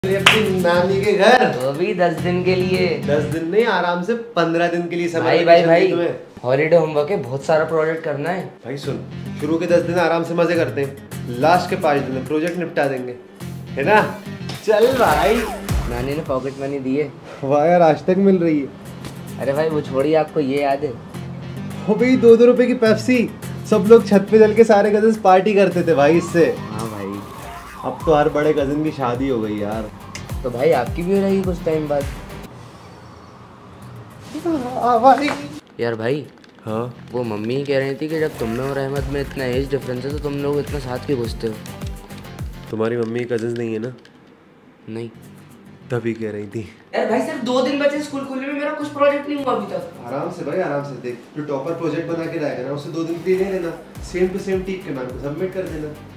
अपनी नानी के घर, वो भी 10 दिन के लिए। 10 दिन नहीं, आराम से 15 दिन के लिए समय। भाई हॉलीडे होमवर्क है, बहुत सारा प्रोजेक्ट करना है। भाई सुन, शुरू के 10 दिन आराम से मजे करते हैं, लास्ट के 5 दिन में प्रोजेक्ट निपटा देंगे, है ना? चल भाई। नानी ने पॉकेट मनी दी है। वाह यार, आज तक मिल रही है। अरे भाई वो छोड़िए, आपको ये याद है हो भाई 2-2 रुपए की पेप्सी, सब लोग छत पे चल के सारे कजिन्स पार्टी करते थे भाई इससे। हाँ भाई। अब तो हर बड़े कजिन की शादी हो गई यार। तो भाई आपकी भी हो रहेगी कुछ टाइम बाद। भाई। यार भाई, हाँ, वो मम्मी ही कह रही थी कि जब तुम में और अहमद में इतना एज डिफरेंस है तो तुम लोग इतना साथ क्यों घुसते हो। तुम्हारी मम्मी कजिन्स नहीं है ना? नहीं। तभी कह रही थी। यार भाई सिर्फ 2 दिन बचे स्कूल खुलने में, मेरा कुछ प्रोजेक्ट नहीं हुआ अभी तक। आराम से भाई, आराम से देख, जो टॉपर प्रोजेक्ट बना के लाएगा ना उसे 2 दिन के लिए नहीं लेना, सेम टू सेम टीक के मैम को सबमिट कर देना।